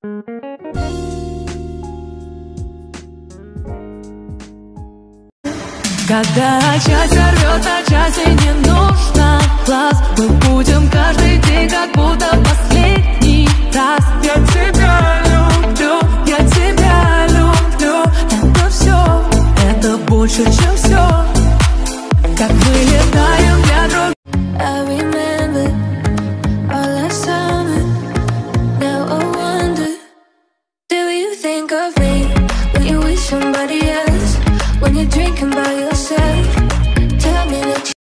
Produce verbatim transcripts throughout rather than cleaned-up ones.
Когда счастье рвет, а счастье не нужно глаз, мы будем каждый день как будто последний раз. Я тебя люблю, я тебя люблю. Это все, это больше, чем все. Как мы летаем для друг. I remember all last summer. Now I wonder, do you think of me when you're with somebody else? When you're drinking by yourself? Tell me that you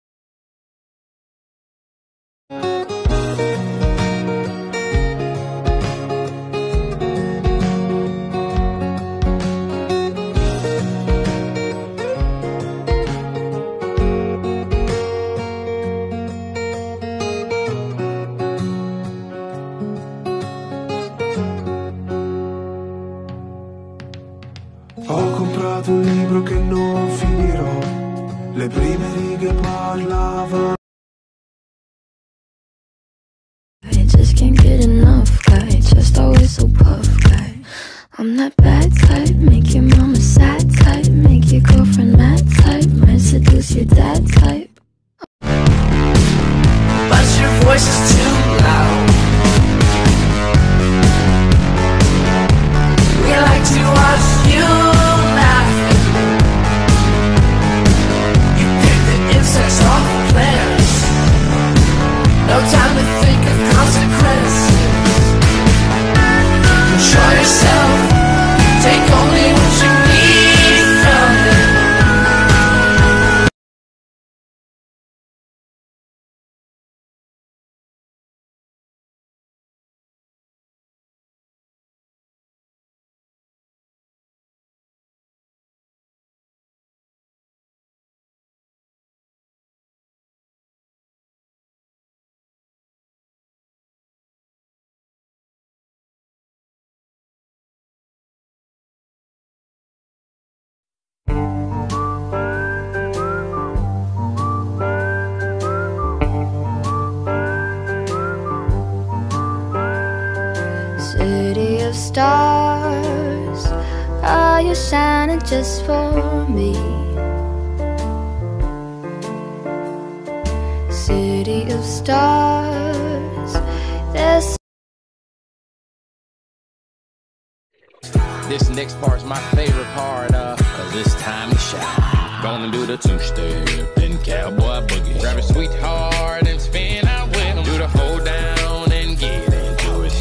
Ho comprato un libro che non finirò, le prime righe parlavano. I just can't get enough, guy. Just always so puff, guy. I'm that bad type, make your mama sad type, make your girlfriend mad type, might seduce your dad type. But your voice is too loud. We like to watch you laugh. You pick the insects off the plants. No time to think of consequences. Control yourself. Take only what you need from it. City of stars, are you shining just for me? City of stars, there's This next part's my favorite part, uh, cause it's time to shine. Gonna do the two-step, then cowboy boogie. Grab a sweetheart and spin out with 'em. Do the hold down and get into it.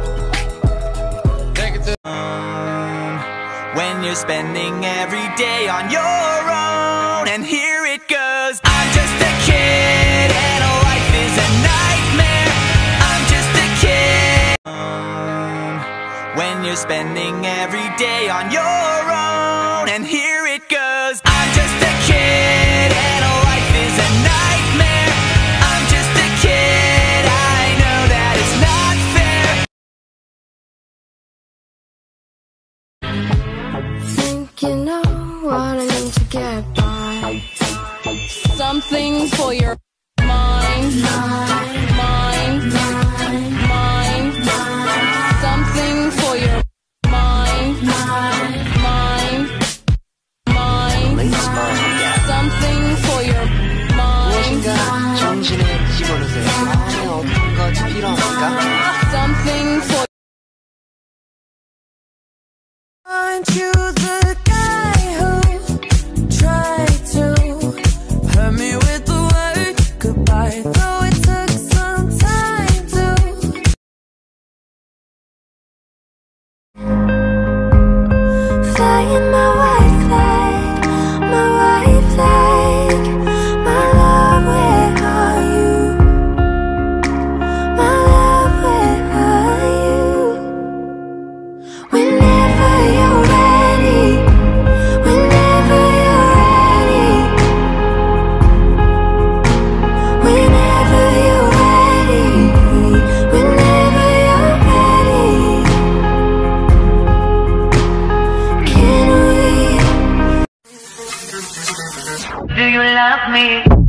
Take it to when you're spending every day on your own. And here it goes. I'm just a kid and life is a nightmare. I'm just a kid. When you're spending every day on your own. And here it goes. I'm just a kid and life is a nightmare. I'm just a kid, I know that it's not fair. think you know what I need to get by. Something for your mind, mind, mind, mind, mind. Something for your mind, mind, mind, mind. Something for your mind. 정신을 집어넣으세요. 안에 어떤 것이 필요합니까? Something for. Aren't you the guy who tried to hurt me with the word goodbye? Though it took some time to flying my white flag, my white flag. My love, where are you? My love, where are you? Whenever you're ready, whenever you're ready, whenever you're ready, whenever you're ready. Can we? do you love me?